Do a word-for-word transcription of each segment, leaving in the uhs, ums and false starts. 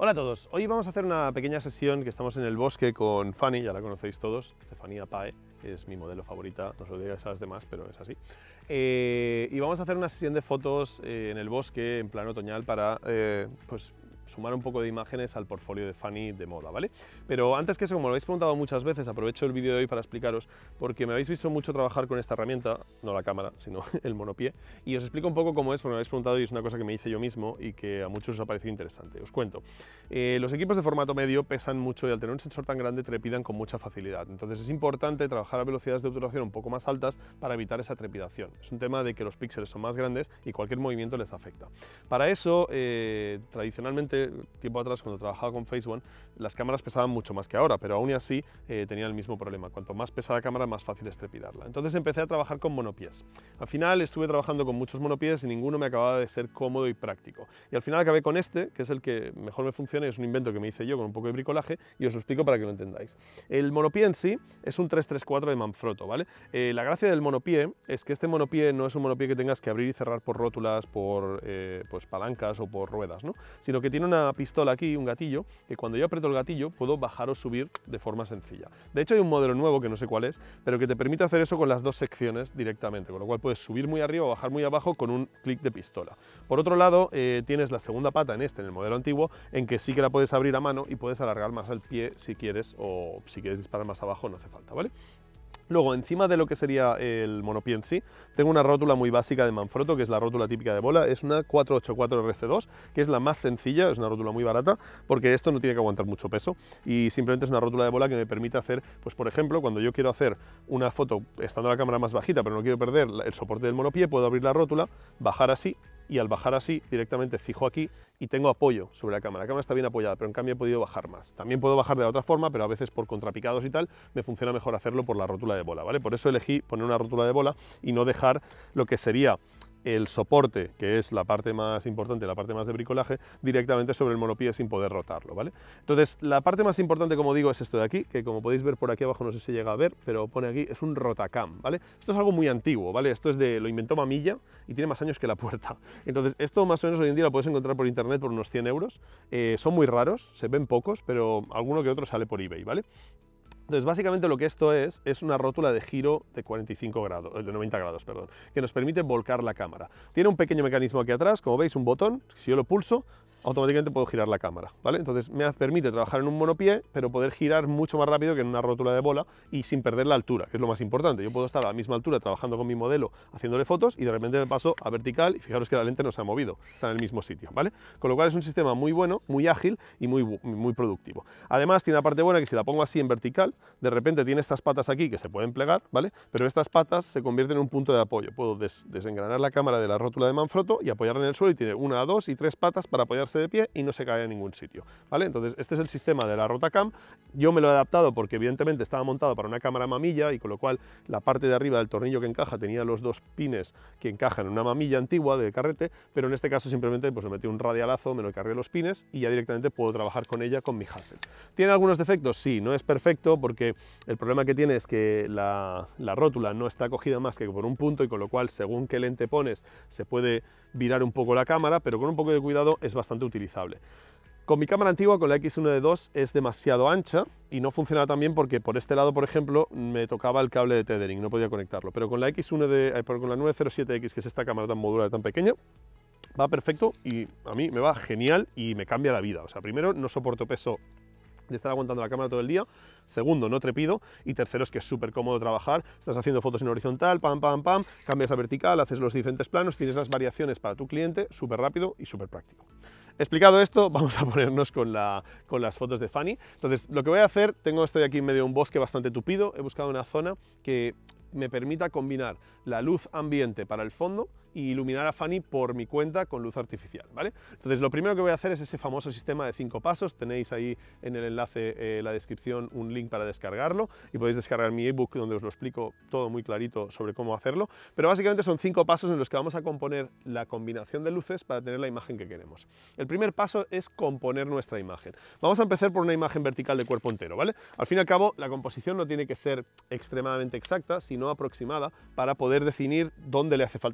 Hola a todos, hoy vamos a hacer una pequeña sesión que estamos en el bosque con Fanny, ya la conocéis todos, Estefanía Pae, que es mi modelo favorita, no se lo digáis a las demás, pero es así. Eh, y vamos a hacer una sesión de fotos eh, en el bosque, en plan otoñal, para eh, pues, sumar un poco de imágenes al portfolio de Fanny de moda, ¿vale? Pero antes que eso, como lo habéis preguntado muchas veces, aprovecho el vídeo de hoy para explicaros, porque me habéis visto mucho trabajar con esta herramienta, no la cámara, sino el monopié, y os explico un poco cómo es, porque me habéis preguntado y es una cosa que me hice yo mismo y que a muchos os ha parecido interesante. Os cuento. Eh, los equipos de formato medio pesan mucho y al tener un sensor tan grande trepidan con mucha facilidad, entonces es importante trabajar a velocidades de obturación un poco más altas para evitar esa trepidación. Es un tema de que los píxeles son más grandes y cualquier movimiento les afecta. Para eso, eh, tradicionalmente, tiempo atrás, cuando trabajaba con Phase One, las cámaras pesaban mucho más que ahora, pero aún así eh, tenían el mismo problema. Cuanto más pesa la cámara, más fácil es trepidarla. Entonces empecé a trabajar con monopiés. Al final estuve trabajando con muchos monopiés y ninguno me acababa de ser cómodo y práctico. Y al final acabé con este, que es el que mejor me funciona, y es un invento que me hice yo con un poco de bricolaje, y os lo explico para que lo entendáis. El monopié en sí es un tres tres cuatro de Manfrotto, ¿vale? Eh, la gracia del monopié es que este monopié no es un monopié que tengas que abrir y cerrar por rótulas, por eh, pues palancas o por ruedas, ¿no? Sino que tiene una pistola aquí, un gatillo, que cuando yo aprieto el gatillo puedo bajar o subir de forma sencilla. De hecho hay un modelo nuevo, que no sé cuál es, pero que te permite hacer eso con las dos secciones directamente, con lo cual puedes subir muy arriba o bajar muy abajo con un clic de pistola. Por otro lado, eh, tienes la segunda pata en este, en el modelo antiguo, en que sí que la puedes abrir a mano y puedes alargar más el pie si quieres, o si quieres disparar más abajo no hace falta, ¿vale? Luego, encima de lo que sería el monopié en sí, tengo una rótula muy básica de Manfrotto, que es la rótula típica de bola, es una cuatro ochenta y cuatro R C dos, que es la más sencilla, es una rótula muy barata, porque esto no tiene que aguantar mucho peso, y simplemente es una rótula de bola que me permite hacer, pues por ejemplo, cuando yo quiero hacer una foto estando la cámara más bajita, pero no quiero perder el soporte del monopié, puedo abrir la rótula, bajar así, y al bajar así, directamente fijo aquí y tengo apoyo sobre la cámara. La cámara está bien apoyada, pero en cambio he podido bajar más. También puedo bajar de la otra forma, pero a veces por contrapicados y tal, me funciona mejor hacerlo por la rótula de bola, ¿vale? Por eso elegí poner una rótula de bola y no dejar lo que sería el soporte, que es la parte más importante, la parte más de bricolaje, directamente sobre el monopié sin poder rotarlo, ¿vale? Entonces, la parte más importante, como digo, es esto de aquí, que como podéis ver por aquí abajo, no sé si llega a ver, pero pone aquí, es un Rotacam, ¿vale? Esto es algo muy antiguo, ¿vale? Esto es de, lo inventó Mamilla y tiene más años que la puerta. Entonces, esto más o menos hoy en día lo puedes encontrar por internet por unos cien euros. Eh, son muy raros, se ven pocos, pero alguno que otro sale por eBay, ¿vale? Entonces, básicamente lo que esto es, es una rótula de giro de cuarenta y cinco grados, de noventa grados, perdón, que nos permite volcar la cámara. Tiene un pequeño mecanismo aquí atrás, como veis, un botón, si yo lo pulso, automáticamente puedo girar la cámara, ¿vale? Entonces me permite trabajar en un monopié, pero poder girar mucho más rápido que en una rótula de bola y sin perder la altura, que es lo más importante. Yo puedo estar a la misma altura trabajando con mi modelo, haciéndole fotos, y de repente me paso a vertical y fijaros que la lente no se ha movido, está en el mismo sitio, ¿vale? Con lo cual es un sistema muy bueno, muy ágil y muy, muy productivo. Además tiene la parte buena que si la pongo así en vertical, de repente tiene estas patas aquí que se pueden plegar, ¿vale? Pero estas patas se convierten en un punto de apoyo. Puedo des desengranar la cámara de la rótula de Manfrotto y apoyarla en el suelo, y tiene una, dos y tres patas para apoyarse de pie y no se cae en ningún sitio, ¿vale? Entonces este es el sistema de la Rotacam. Yo me lo he adaptado porque evidentemente estaba montado para una cámara mamilla, y con lo cual la parte de arriba del tornillo que encaja tenía los dos pines que encajan en una mamilla antigua de carrete, pero en este caso simplemente pues le metí un radialazo, me lo cargué los pines y ya directamente puedo trabajar con ella con mi Hasselblad. ¿Tiene algunos defectos? Sí, no es perfecto porque el problema que tiene es que la, la rótula no está cogida más que por un punto, y con lo cual según qué lente pones se puede virar un poco la cámara, pero con un poco de cuidado es bastante utilizable. Con mi cámara antigua, con la X uno D dos, es demasiado ancha y no funcionaba tan bien porque por este lado, por ejemplo, me tocaba el cable de tethering, no podía conectarlo, pero con la X uno D, eh, con la nueve cero siete X, que es esta cámara tan modular, tan pequeña, va perfecto y a mí me va genial y me cambia la vida. O sea, primero, no soporto peso de estar aguantando la cámara todo el día. Segundo, no trepido. Y tercero, es que es súper cómodo trabajar. Estás haciendo fotos en horizontal, pam, pam, pam, cambias a vertical, haces los diferentes planos, tienes las variaciones para tu cliente, súper rápido y súper práctico. Explicado esto, vamos a ponernos con, la, con las fotos de Fanny. Entonces, lo que voy a hacer, tengo, estoy aquí en medio de un bosque bastante tupido, he buscado una zona que me permita combinar la luz ambiente para el fondo y iluminar a Fanny por mi cuenta con luz artificial, ¿vale? Entonces lo primero que voy a hacer es ese famoso sistema de cinco pasos. Tenéis ahí en el enlace, eh, la descripción, un link para descargarlo, y podéis descargar mi ebook donde os lo explico todo muy clarito sobre cómo hacerlo, pero básicamente son cinco pasos en los que vamos a componer la combinación de luces para tener la imagen que queremos. El primer paso es componer nuestra imagen. Vamos a empezar por una imagen vertical de cuerpo entero, ¿vale? Al fin y al cabo, la composición no tiene que ser extremadamente exacta, sino aproximada, para poder definir dónde le hace falta luz en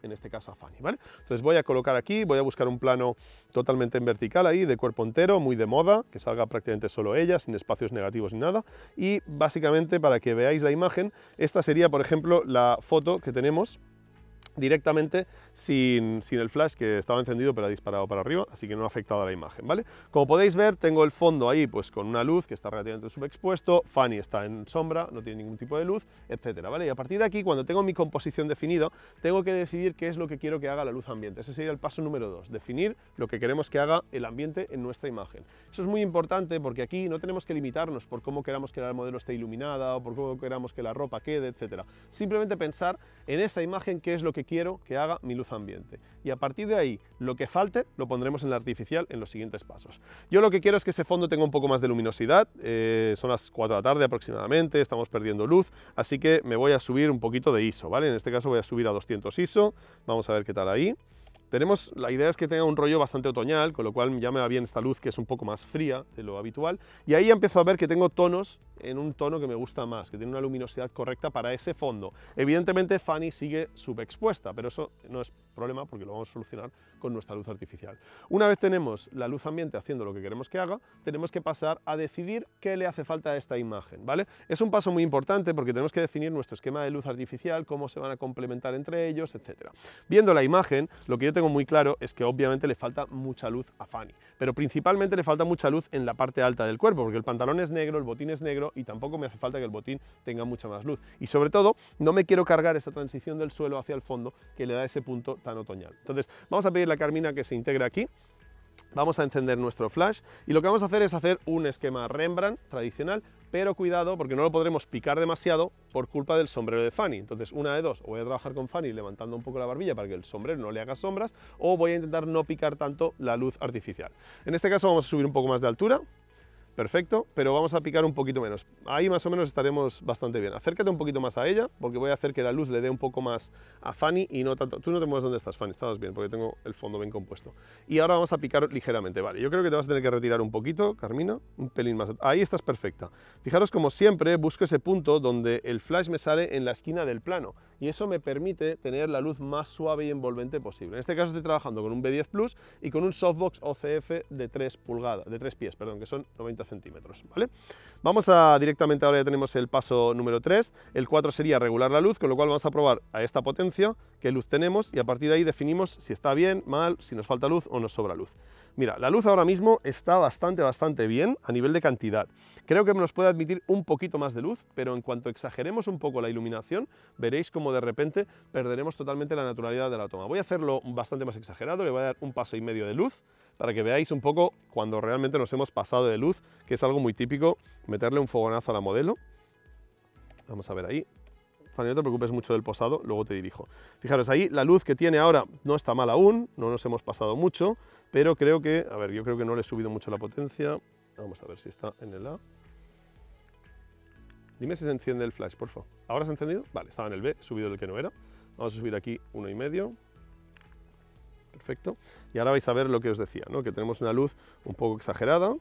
en este caso a Fanny, ¿vale? Entonces voy a colocar aquí, voy a buscar un plano totalmente en vertical ahí, de cuerpo entero, muy de moda, que salga prácticamente solo ella, sin espacios negativos ni nada, y básicamente para que veáis la imagen, esta sería, por ejemplo, la foto que tenemos directamente sin, sin el flash, que estaba encendido pero ha disparado para arriba, así que no ha afectado a la imagen, ¿vale? Como podéis ver, tengo el fondo ahí pues con una luz que está relativamente subexpuesto, Fanny está en sombra, no tiene ningún tipo de luz, etcétera, ¿vale? Y a partir de aquí, cuando tengo mi composición definida, tengo que decidir qué es lo que quiero que haga la luz ambiente. Ese sería el paso número dos, definir lo que queremos que haga el ambiente en nuestra imagen. Eso es muy importante porque aquí no tenemos que limitarnos por cómo queramos que el modelo esté iluminada o por cómo queramos que la ropa quede, etcétera. Simplemente pensar en esta imagen qué es lo que quiero que haga mi luz ambiente. Y a partir de ahí, lo que falte lo pondremos en la artificial en los siguientes pasos. Yo lo que quiero es que ese fondo tenga un poco más de luminosidad, eh, son las cuatro de la tarde aproximadamente, estamos perdiendo luz, así que me voy a subir un poquito de I S O, ¿vale? En este caso voy a subir a doscientos I S O, vamos a ver qué tal ahí. Tenemos, la idea es que tenga un rollo bastante otoñal, con lo cual ya me va bien esta luz que es un poco más fría de lo habitual, y ahí ya empiezo a ver que tengo tonos en un tono que me gusta más, que tiene una luminosidad correcta para ese fondo. Evidentemente Fanny sigue subexpuesta, pero eso no es problema porque lo vamos a solucionar con nuestra luz artificial. Una vez tenemos la luz ambiente haciendo lo que queremos que haga, tenemos que pasar a decidir qué le hace falta a esta imagen, ¿vale? Es un paso muy importante porque tenemos que definir nuestro esquema de luz artificial, cómo se van a complementar entre ellos, etcétera. Viendo la imagen, lo que yo tengo muy claro es que obviamente le falta mucha luz a Fanny, pero principalmente le falta mucha luz en la parte alta del cuerpo, porque el pantalón es negro, el botín es negro y tampoco me hace falta que el botín tenga mucha más luz. Y sobre todo, no me quiero cargar esa transición del suelo hacia el fondo que le da ese punto tan otoñal. Entonces, vamos a pedirle a Carmina que se integre aquí. Vamos a encender nuestro flash y lo que vamos a hacer es hacer un esquema Rembrandt tradicional, pero cuidado porque no lo podremos picar demasiado por culpa del sombrero de Fanny. Entonces, una de dos, o voy a trabajar con Fanny levantando un poco la barbilla para que el sombrero no le haga sombras, o voy a intentar no picar tanto la luz artificial. En este caso vamos a subir un poco más de altura. Perfecto, pero vamos a picar un poquito menos. Ahí más o menos estaremos bastante bien. Acércate un poquito más a ella, porque voy a hacer que la luz le dé un poco más a Fanny y no tanto... Tú no te mueves donde estás, Fanny, estabas bien, porque tengo el fondo bien compuesto. Y ahora vamos a picar ligeramente, vale. Yo creo que te vas a tener que retirar un poquito, Carmina, un pelín más. Ahí estás perfecta. Fijaros, como siempre, busco ese punto donde el flash me sale en la esquina del plano, y eso me permite tener la luz más suave y envolvente posible. En este caso estoy trabajando con un B diez Plus y con un softbox O C F de tres pulgadas, de tres pies, perdón, que son noventa centímetros, ¿vale? Vamos a directamente, ahora ya tenemos el paso número tres, el cuatro sería regular la luz, con lo cual vamos a probar a esta potencia qué luz tenemos y a partir de ahí definimos si está bien, mal, si nos falta luz o nos sobra luz. Mira, la luz ahora mismo está bastante, bastante bien a nivel de cantidad. Creo que nos puede admitir un poquito más de luz, pero en cuanto exageremos un poco la iluminación, veréis como de repente perderemos totalmente la naturalidad de la toma. Voy a hacerlo bastante más exagerado, le voy a dar un paso y medio de luz, para que veáis un poco cuando realmente nos hemos pasado de luz, que es algo muy típico, meterle un fogonazo a la modelo. Vamos a ver ahí. Fanny, no te preocupes mucho del posado, luego te dirijo. Fijaros, ahí la luz que tiene ahora no está mal aún, no nos hemos pasado mucho, pero creo que, a ver, yo creo que no le he subido mucho la potencia. Vamos a ver si está en el A. Dime si se enciende el flash, por favor. ¿Ahora se ha encendido? Vale, estaba en el B, he subido el que no era. Vamos a subir aquí uno y medio. Perfecto. Y ahora vais a ver lo que os decía, ¿no? Que tenemos una luz un poco exagerada.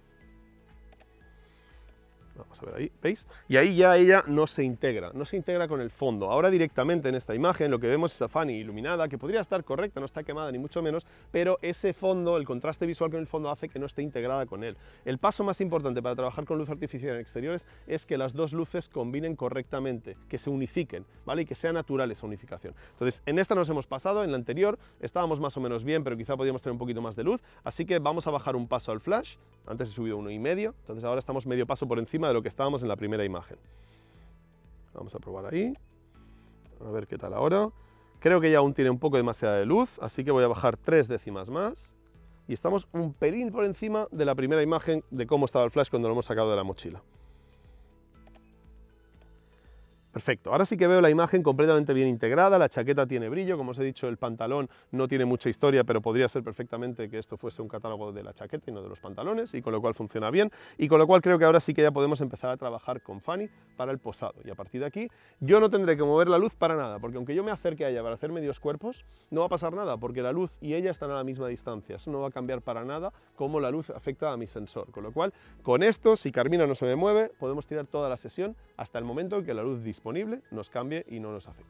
Vamos a ver ahí, ¿veis? Y ahí ya ella no se integra, no se integra con el fondo. Ahora directamente en esta imagen lo que vemos es a Fanny iluminada, que podría estar correcta, no está quemada ni mucho menos, pero ese fondo, el contraste visual con el fondo hace que no esté integrada con él. El paso más importante para trabajar con luz artificial en exteriores es que las dos luces combinen correctamente, que se unifiquen, ¿vale? Y que sea natural esa unificación. Entonces, en esta nos hemos pasado, en la anterior estábamos más o menos bien, pero quizá podríamos tener un poquito más de luz, así que vamos a bajar un paso al flash. Antes he subido uno y medio, entonces ahora estamos medio paso por encima de lo que estábamos en la primera imagen. Vamos a probar ahí, a ver qué tal ahora. Creo que ya aún tiene un poco demasiada de luz, así que voy a bajar tres décimas más. Y estamos un pelín por encima de la primera imagen de cómo estaba el flash cuando lo hemos sacado de la mochila. Perfecto, ahora sí que veo la imagen completamente bien integrada, la chaqueta tiene brillo, como os he dicho el pantalón no tiene mucha historia, pero podría ser perfectamente que esto fuese un catálogo de la chaqueta y no de los pantalones, y con lo cual funciona bien, y con lo cual creo que ahora sí que ya podemos empezar a trabajar con Fanny para el posado, y a partir de aquí yo no tendré que mover la luz para nada, porque aunque yo me acerque a ella para hacer medios cuerpos, no va a pasar nada, porque la luz y ella están a la misma distancia, eso no va a cambiar para nada cómo la luz afecta a mi sensor, con lo cual con esto, si Carmina no se me mueve, podemos tirar toda la sesión hasta el momento en que la luz disponible nos cambie y no nos afecte.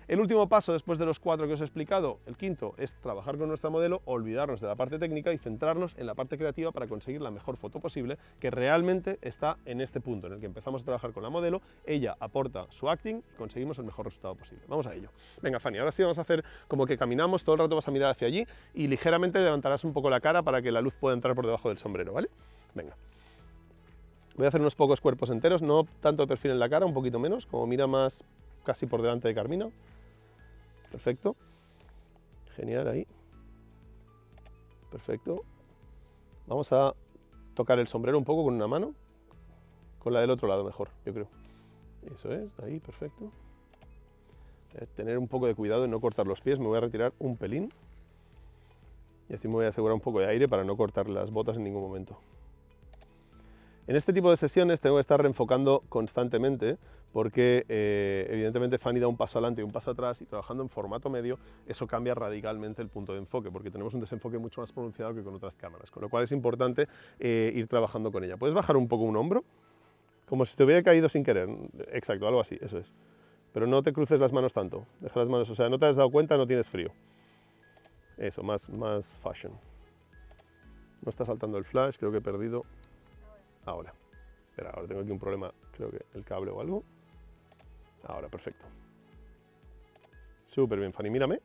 El último paso, después de los cuatro que os he explicado, el quinto, es trabajar con nuestra modelo, olvidarnos de la parte técnica y centrarnos en la parte creativa para conseguir la mejor foto posible, que realmente está en este punto, en el que empezamos a trabajar con la modelo, ella aporta su acting y conseguimos el mejor resultado posible. Vamos a ello. Venga, Fanny, ahora sí vamos a hacer como que caminamos, todo el rato vas a mirar hacia allí y ligeramente levantarás un poco la cara para que la luz pueda entrar por debajo del sombrero, ¿vale? Venga. Voy a hacer unos pocos cuerpos enteros, no tanto de perfil en la cara, un poquito menos, como mira más casi por delante de Carmina. Perfecto. Genial, ahí. Perfecto. Vamos a tocar el sombrero un poco con una mano, con la del otro lado mejor, yo creo. Eso es, ahí, perfecto. Eh, tener un poco de cuidado en no cortar los pies, me voy a retirar un pelín. Y así me voy a asegurar un poco de aire para no cortar las botas en ningún momento. En este tipo de sesiones tengo que estar reenfocando constantemente porque eh, evidentemente Fanny da un paso adelante y un paso atrás y trabajando en formato medio eso cambia radicalmente el punto de enfoque porque tenemos un desenfoque mucho más pronunciado que con otras cámaras, con lo cual es importante eh, ir trabajando con ella. ¿Puedes bajar un poco un hombro? Como si te hubiera caído sin querer. Exacto, algo así, eso es. Pero no te cruces las manos tanto, deja las manos, o sea, no te has dado cuenta, no tienes frío. Eso, más, más fashion. No está saltando el flash, creo que he perdido... Ahora, espera, ahora tengo aquí un problema, creo que el cable o algo. Ahora, perfecto. Súper bien, Fanny, mírame.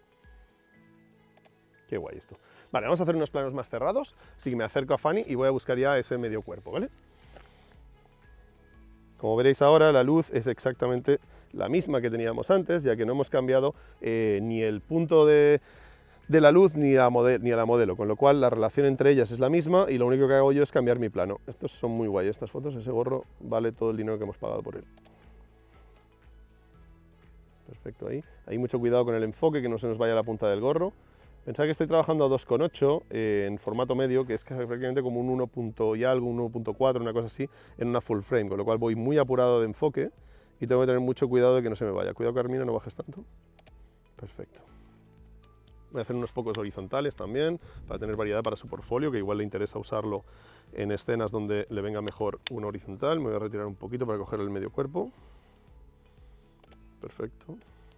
Qué guay esto. Vale, vamos a hacer unos planos más cerrados, así que me acerco a Fanny y voy a buscar ya ese medio cuerpo, ¿vale? Como veréis ahora, la luz es exactamente la misma que teníamos antes, ya que no hemos cambiado eh, ni el punto de... de la luz ni a, ni a la modelo, con lo cual la relación entre ellas es la misma y lo único que hago yo es cambiar mi plano. Estos son muy guay, estas fotos, ese gorro vale todo el dinero que hemos pagado por él. Perfecto, ahí. Hay mucho cuidado con el enfoque, que no se nos vaya la punta del gorro. Pensad que estoy trabajando a dos coma ocho eh, en formato medio, que es prácticamente como un uno punto y algo, uno punto cuatro, una cosa así, en una full frame, con lo cual voy muy apurado de enfoque y tengo que tener mucho cuidado de que no se me vaya. Cuidado, Carmina, no bajes tanto. Perfecto. Voy a hacer unos pocos horizontales también, para tener variedad para su portfolio, que igual le interesa usarlo en escenas donde le venga mejor un horizontal. Me voy a retirar un poquito para coger el medio cuerpo. Perfecto.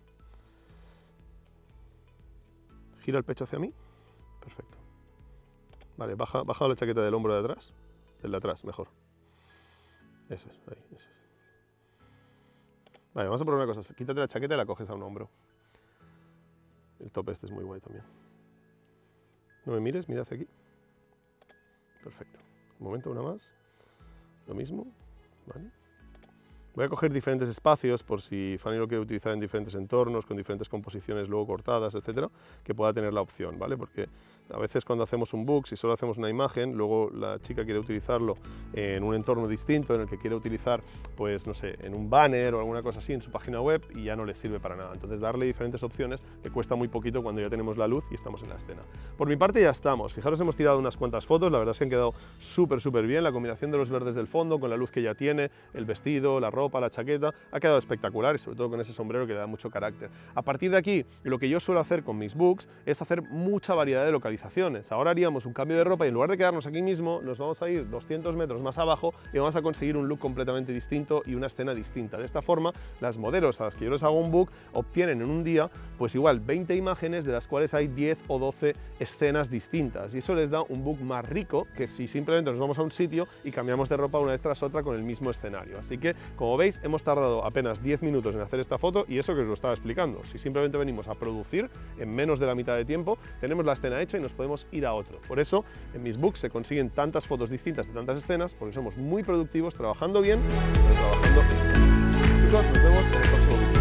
Gira el pecho hacia mí. Perfecto. Vale, baja, baja la chaqueta del hombro de atrás. Del de atrás, mejor. Eso es, ahí, eso es. Vale, vamos a probar una cosa. Quítate la chaqueta y la coges a un hombro. El top este es muy guay también. No me mires, mira hacia aquí. Perfecto. Un momento, una más. Lo mismo. Vale. Voy a coger diferentes espacios por si Fanny lo quiere utilizar en diferentes entornos, con diferentes composiciones luego cortadas, etcétera, que pueda tener la opción, ¿vale? Porque a veces cuando hacemos un book, si solo hacemos una imagen, luego la chica quiere utilizarlo en un entorno distinto, en el que quiere utilizar, pues no sé, en un banner o alguna cosa así en su página web y ya no le sirve para nada. Entonces darle diferentes opciones que cuesta muy poquito cuando ya tenemos la luz y estamos en la escena. Por mi parte ya estamos. Fijaros, hemos tirado unas cuantas fotos, la verdad es que han quedado súper, súper bien. La combinación de los verdes del fondo con la luz que ya tiene, el vestido, la ropa, la chaqueta, ha quedado espectacular y sobre todo con ese sombrero que le da mucho carácter. A partir de aquí, lo que yo suelo hacer con mis books es hacer mucha variedad de localizaciones. Ahora haríamos un cambio de ropa y en lugar de quedarnos aquí mismo, nos vamos a ir doscientos metros más abajo y vamos a conseguir un look completamente distinto y una escena distinta. De esta forma, las modelos a las que yo les hago un book obtienen en un día, pues igual veinte imágenes, de las cuales hay diez o doce escenas distintas y eso les da un book más rico que si simplemente nos vamos a un sitio y cambiamos de ropa una vez tras otra con el mismo escenario. Así que, como veis, hemos tardado apenas diez minutos en hacer esta foto y eso que os lo estaba explicando. Si simplemente venimos a producir en menos de la mitad de tiempo, tenemos la escena hecha y nos podemos ir a otro. Por eso, en mis books se consiguen tantas fotos distintas de tantas escenas, porque somos muy productivos, trabajando bien, pero trabajando. Chicos, nos vemos en el próximo vídeo.